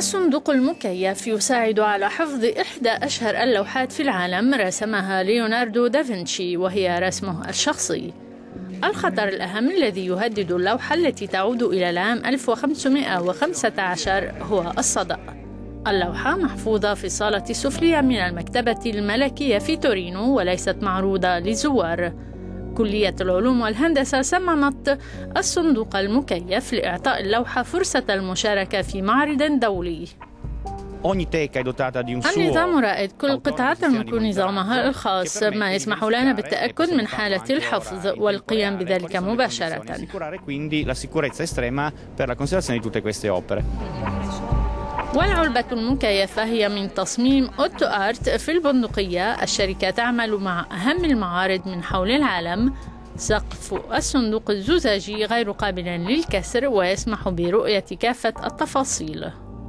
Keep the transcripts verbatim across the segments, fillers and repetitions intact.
الصندوق المكيف يساعد على حفظ إحدى أشهر اللوحات في العالم رسمها ليوناردو دافنشي، وهي رسمه الشخصي. الخطر الأهم الذي يهدد اللوحة التي تعود إلى العام ألف وخمسمائة وخمسة عشر هو الصدأ. اللوحة محفوظة في الصالة السفلية من المكتبة الملكية في تورينو وليست معروضة للزوار. كلية العلوم والهندسة صممت الصندوق المكيف لإعطاء اللوحة فرصة المشاركة في معرض دولي. النظام رائد، كل قطعة تملك نظامها الخاص، ما يسمح لنا بالتأكد من حالة الحفظ والقيام بذلك مباشرة. والعلبة المكيفة هي من تصميم أوتو آرت في البندقية. الشركة تعمل مع أهم المعارض من حول العالم. سقف الصندوق الزجاجي غير قابل للكسر ويسمح برؤية كافة التفاصيل.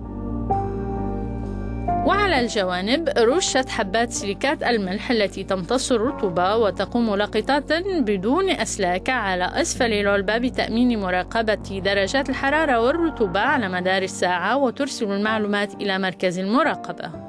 وعلى الجوانب رشت حبات سيليكات الملح التي تمتص الرطوبة وتقوم لقطات بدون أسلاك على أسفل العلبة بتأمين مراقبة درجات الحرارة والرطوبة على مدار الساعة، وترسل المعلومات إلى مركز المراقبة.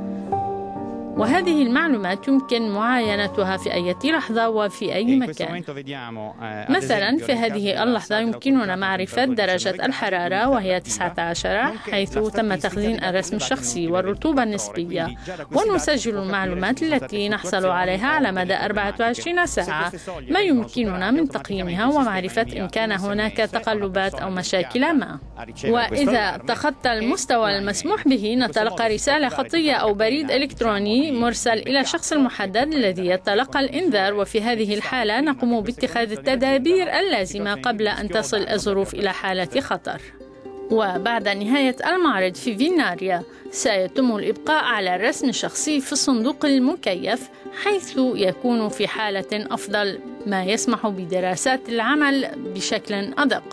وهذه المعلومات يمكن معاينتها في أي لحظة وفي أي مكان. مثلا في هذه اللحظة يمكننا معرفة درجة الحرارة وهي تسعة عشر، حيث تم تخزين الرسم الشخصي والرطوبة النسبية، ونسجل المعلومات التي نحصل عليها على مدى أربعة وعشرين ساعة، ما يمكننا من تقييمها ومعرفة إن كان هناك تقلبات أو مشاكل ما. وإذا تخطى المستوى المسموح به نتلقى رسالة خطية أو بريد إلكتروني مرسل إلى الشخص المحدد الذي يتلقى الإنذار، وفي هذه الحالة نقوم باتخاذ التدابير اللازمة قبل أن تصل الظروف إلى حالة خطر. وبعد نهاية المعرض في فيناريا سيتم الإبقاء على الرسم الشخصي في الصندوق المكيف، حيث يكون في حالة أفضل، ما يسمح بدراسات العمل بشكل أدق.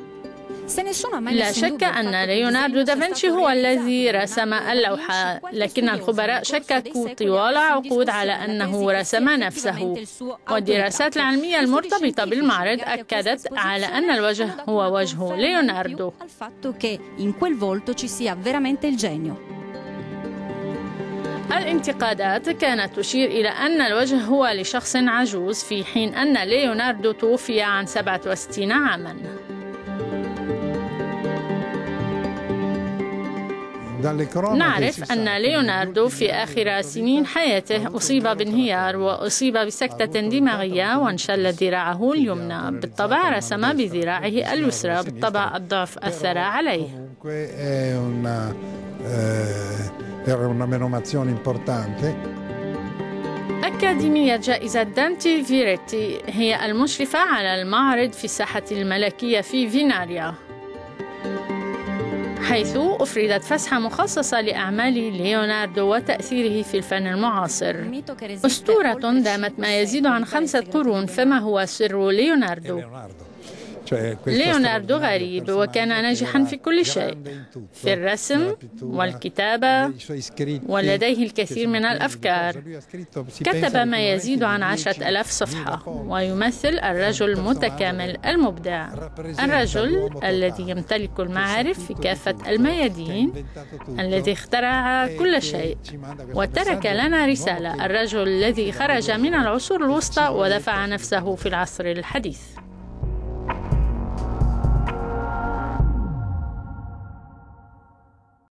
لا شك أن ليوناردو دافنشي هو الذي رسم اللوحة، لكن الخبراء شككوا طوال عقود على أنه رسم نفسه، والدراسات العلمية المرتبطة بالمعرض أكدت على أن الوجه هو وجه ليوناردو. الانتقادات كانت تشير إلى أن الوجه هو لشخص عجوز، في حين أن ليوناردو توفي عن سبعة وستين عاماً. نعرف أن ليوناردو في آخر سنين حياته أصيب بانهيار وأصيب بسكتة دماغية وانشل ذراعه اليمنى. بالطبع رسم بذراعه اليسرى، بالطبع الضعف أثر عليه. أكاديمية جائزة دانتي فيريتي هي المشرفة على المعرض في الساحة الملكية في فيناريا، حيث أفردت فسحة مخصصة لأعمال ليوناردو وتأثيره في الفن المعاصر. أسطورة دامت ما يزيد عن خمسة قرون، فما هو سر ليوناردو؟ ليوناردو غريب، وكان ناجحا في كل شيء، في الرسم والكتابة، ولديه الكثير من الأفكار. كتب ما يزيد عن عشرة ألاف صفحة، ويمثل الرجل المتكامل المبدع، الرجل الذي يمتلك المعارف في كافة الميادين، الذي اخترع كل شيء وترك لنا رسالة، الرجل الذي خرج من العصور الوسطى ودفع نفسه في العصر الحديث.